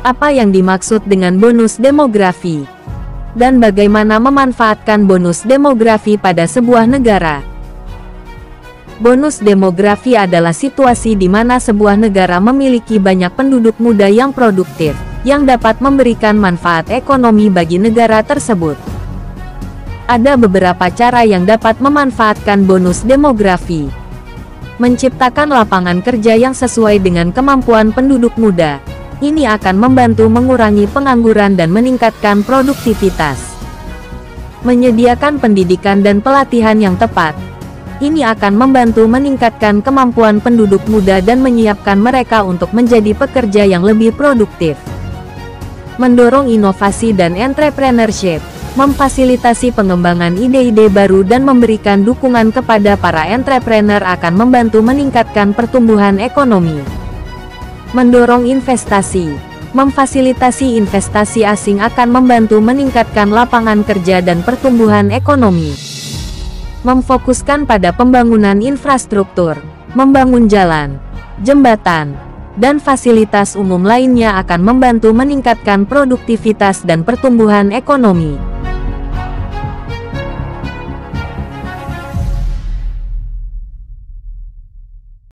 Apa yang dimaksud dengan bonus demografi? Dan bagaimana memanfaatkan bonus demografi pada sebuah negara? Bonus demografi adalah situasi di mana sebuah negara memiliki banyak penduduk muda yang produktif, yang dapat memberikan manfaat ekonomi bagi negara tersebut. Ada beberapa cara yang dapat memanfaatkan bonus demografi. Menciptakan lapangan kerja yang sesuai dengan kemampuan penduduk muda. Ini akan membantu mengurangi pengangguran dan meningkatkan produktivitas. Menyediakan pendidikan dan pelatihan yang tepat. Ini akan membantu meningkatkan kemampuan penduduk muda dan menyiapkan mereka untuk menjadi pekerja yang lebih produktif. Mendorong inovasi dan entrepreneurship. Memfasilitasi pengembangan ide-ide baru dan memberikan dukungan kepada para entrepreneur akan membantu meningkatkan pertumbuhan ekonomi. Mendorong investasi. Memfasilitasi investasi asing akan membantu meningkatkan lapangan kerja dan pertumbuhan ekonomi. Memfokuskan pada pembangunan infrastruktur, membangun jalan, jembatan, dan fasilitas umum lainnya akan membantu meningkatkan produktivitas dan pertumbuhan ekonomi.